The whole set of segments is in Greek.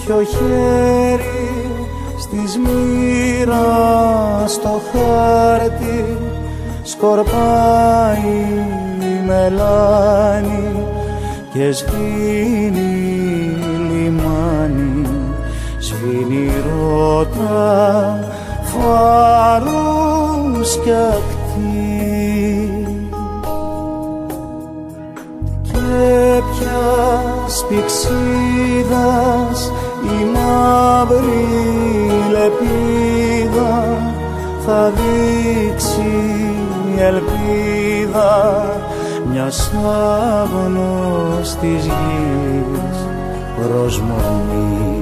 κάποιο χέρι στις μοίρας το χάρτη σκορπάει μελάνι και σβήνει λιμάνι, σβήνει ρότα, φάρους κι ακτή. Και ποιας πηξίδας η μαύρη λεπίδα θα δείξει ελπίδα μιας άγνωστης γης προσμονή.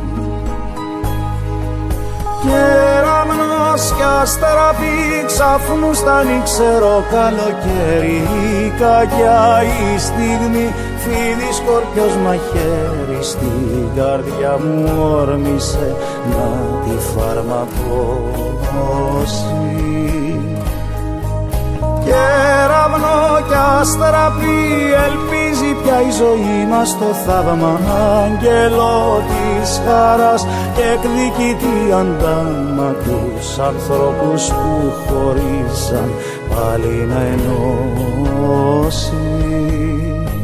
Κεραμνός κι αστραπή ξαφνού στα νύξερο καλοκαίρι, κακιά η στιγμή, φίδι σκορπιός μαχαίρι, στην καρδιά μου όρμησε να τη φαρμακώσει. Κεραυνό κι αστραπή ελπίζει πια η ζωή μας το θαύμα, άγγελο της χαράς και εκδικητή αντάμα τους ανθρώπους που χωρίσαν πάλι να ενώσει.